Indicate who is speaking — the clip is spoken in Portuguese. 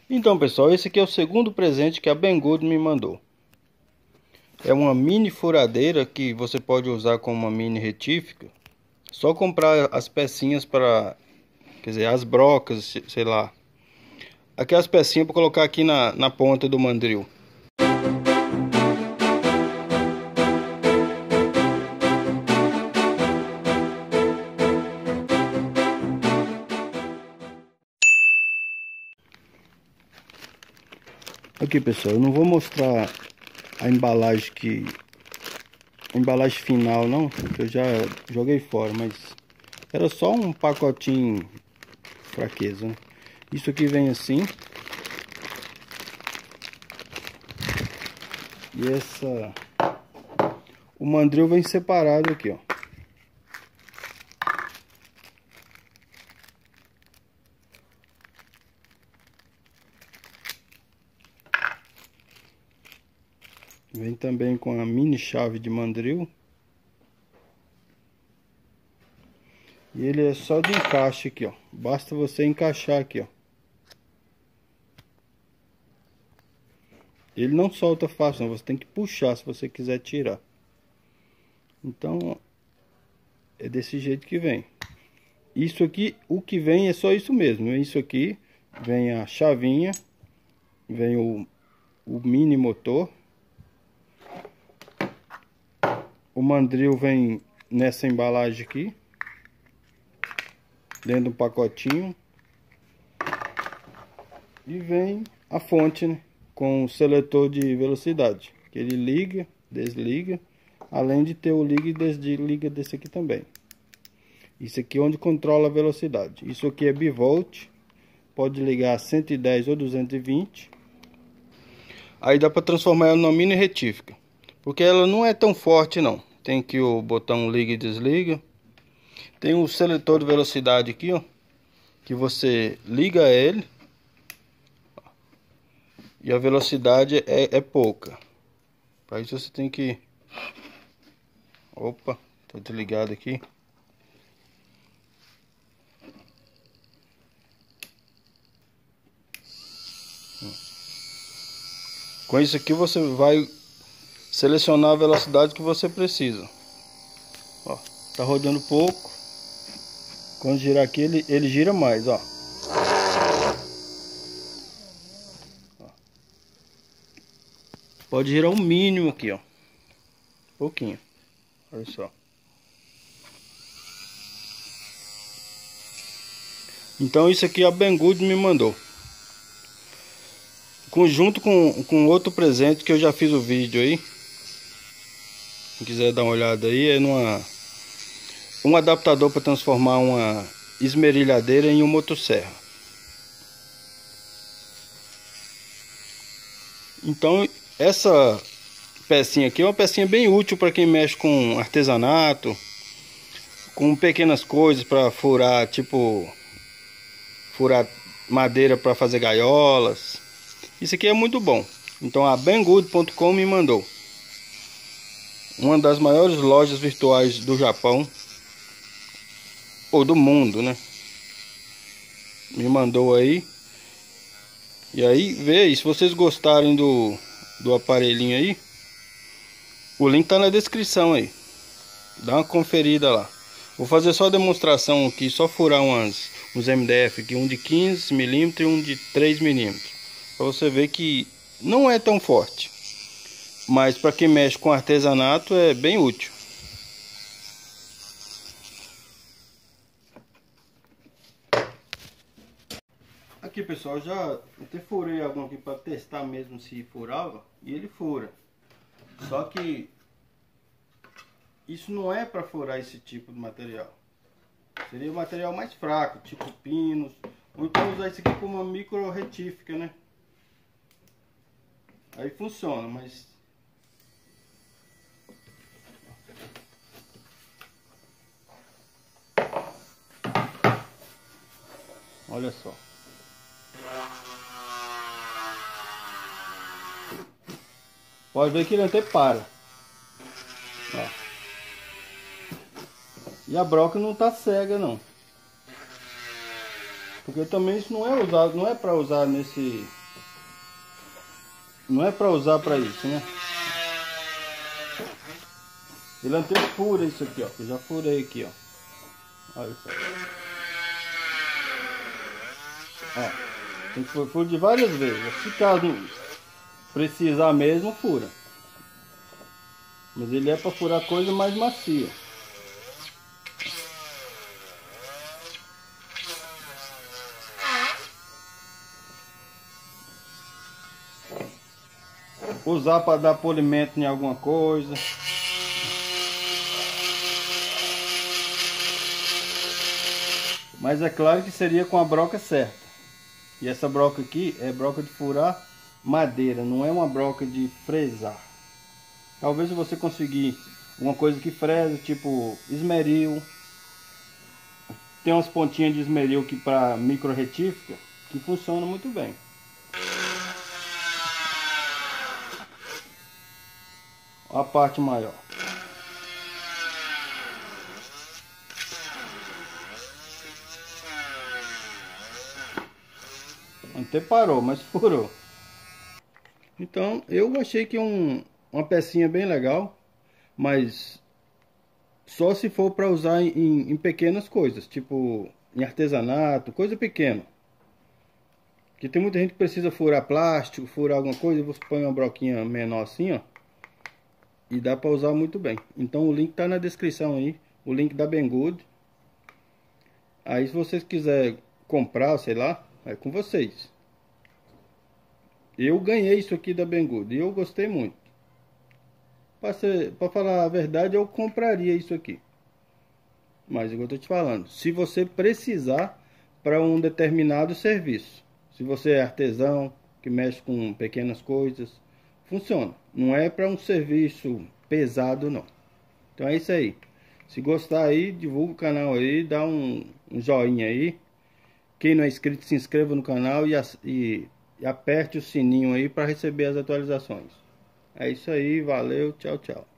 Speaker 1: Então, pessoal, esse aqui é o segundo presente que a Banggood me mandou. É uma mini furadeira que você pode usar como uma mini retífica. Só comprar as pecinhas para, quer dizer, as brocas, sei lá. Aqui as pecinhas para colocar aqui na ponta do mandril. Aqui, pessoal, eu não vou mostrar a embalagem final não, que eu já joguei fora, mas era só um pacotinho fraqueza, né? Isso aqui vem assim. E o mandril vem separado aqui, ó. Vem também com a mini chave de mandril. E ele é só de encaixe aqui, ó. Basta você encaixar aqui, ó. Ele não solta fácil, não. Você tem que puxar se você quiser tirar. Então, é desse jeito que vem. Isso aqui, o que vem é só isso mesmo. Isso aqui, vem a chavinha. Vem o mini motor. O mandril vem nessa embalagem aqui. Dentro do pacotinho. E vem a fonte, né, com o seletor de velocidade. Que ele liga, desliga. Além de ter o liga e desliga desse aqui também. Isso aqui é onde controla a velocidade. Isso aqui é bivolt. Pode ligar a 110 ou 220. Aí dá para transformar ela numa mini retífica. Porque ela não é tão forte não. Tem aqui o botão liga e desliga. Tem o seletor de velocidade aqui, ó. Que você liga ele. E a velocidade é pouca. Para isso você tem que... Opa, tá desligado aqui. Com isso aqui você vai selecionar a velocidade que você precisa. Ó, tá rodando pouco. Quando girar aqui ele gira mais, ó. Pode girar o mínimo aqui, ó. Pouquinho. Olha só. Então isso aqui a Banggood me mandou. Junto com outro presente que eu já fiz o vídeo aí. Se quiser dar uma olhada aí, é um adaptador para transformar uma esmerilhadeira em uma motosserra. Então essa pecinha aqui é uma pecinha bem útil para quem mexe com artesanato, com pequenas coisas para furar, tipo furar madeira para fazer gaiolas. Isso aqui é muito bom. Então a Banggood.com me mandou. Uma das maiores lojas virtuais do Japão, ou do mundo, né? Me mandou aí. E aí, vê aí, se vocês gostarem do aparelhinho aí, o link tá na descrição aí. Dá uma conferida lá. Vou fazer só a demonstração aqui, só furar uns MDF aqui, um de 15 mm e um de 3 mm. Para você ver que não é tão forte. Mas para quem mexe com artesanato é bem útil. Aqui, pessoal, já até furei algum aqui para testar mesmo se furava. E ele fura. Só que isso não é para furar esse tipo de material. Seria um material mais fraco, tipo pinos. Ou então usar isso aqui como uma micro retífica, né? Aí funciona, mas... Olha só. Pode ver que ele até para. Ó. E a broca não tá cega não. Porque também isso não é usado, não é para usar nesse, não é para usar para isso, né? Ele antes fura isso aqui, ó. Eu já furei aqui, ó. Olha só. Ó, tem que furar de várias vezes. Se caso precisar mesmo, fura. Mas ele é para furar coisa mais macia. Usar para dar polimento em alguma coisa. Mas é claro que seria com a broca certa. E essa broca aqui é broca de furar madeira, não é uma broca de fresar. Talvez você conseguir uma coisa que fresa, tipo esmeril. Tem umas pontinhas de esmeril aqui para micro retífica que funciona muito bem. A parte maior. Até parou, mas furou. Então eu achei que uma pecinha bem legal, mas só se for para usar em pequenas coisas, tipo em artesanato, coisa pequena. Que tem muita gente que precisa furar plástico, furar alguma coisa, e você põe uma broquinha menor assim, ó. E dá para usar muito bem. Então o link tá na descrição aí, o link da Banggood. Aí se vocês quiserem comprar, sei lá, é com vocês. Eu ganhei isso aqui da Banggood e eu gostei muito. Para falar a verdade, eu compraria isso aqui. Mas é o que eu tô te falando, se você precisar para um determinado serviço. Se você é artesão, que mexe com pequenas coisas, funciona. Não é para um serviço pesado, não. Então é isso aí. Se gostar aí, divulga o canal aí, dá um joinha aí. Quem não é inscrito, se inscreva no canal e aperte o sininho aí para receber as atualizações. É isso aí, valeu, tchau, tchau.